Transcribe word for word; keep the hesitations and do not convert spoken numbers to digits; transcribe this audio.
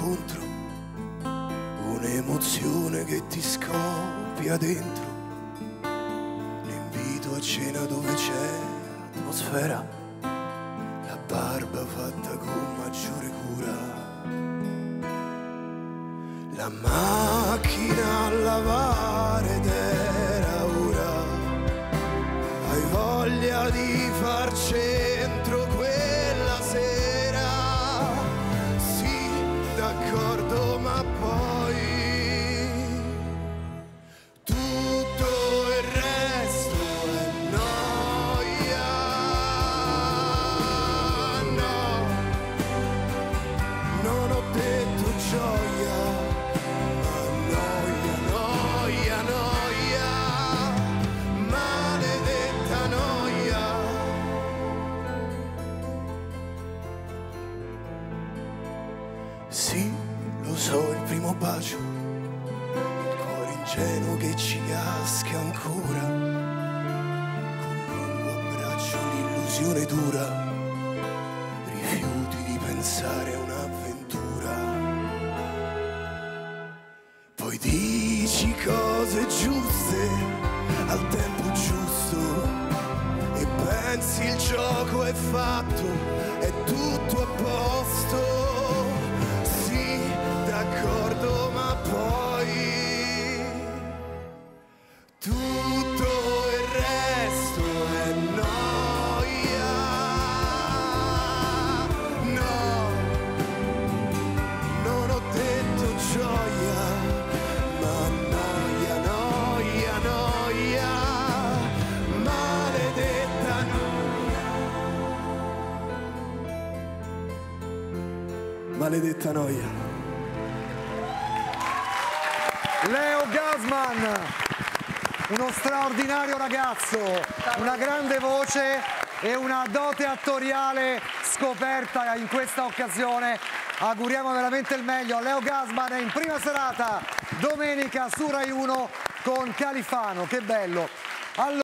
incontro, un'emozione che ti scoppia dentro, l'invito a cena dove c'è atmosfera, la barba fatta con maggiore cura, la macchina a lavare ed era ora, hai voglia di far centro quella sera, sì, d'accordo, ma poi tutto il resto è noia, no, non ho detto gioia, ma noia, noia, noia, maledetta noia. Sì, lo so, il primo bacio, il cuore ingenuo che ci casca ancora, col lungo abbraccio l'illusione dura, rifiuti di pensare a un'avventura. Poi dici cose giuste al tempo giusto e pensi il gioco è fatto, è tutto a posto. D'accordo, ma poi tutto il resto è noia, no, non ho detto gioia, ma noia, noia, noia, maledetta noia, maledetta noia. Leo Gassman, uno straordinario ragazzo, una grande voce e una dote attoriale scoperta in questa occasione. Auguriamo veramente il meglio a Leo Gassman in prima serata domenica su Rai uno con Califano, che bello. Allora...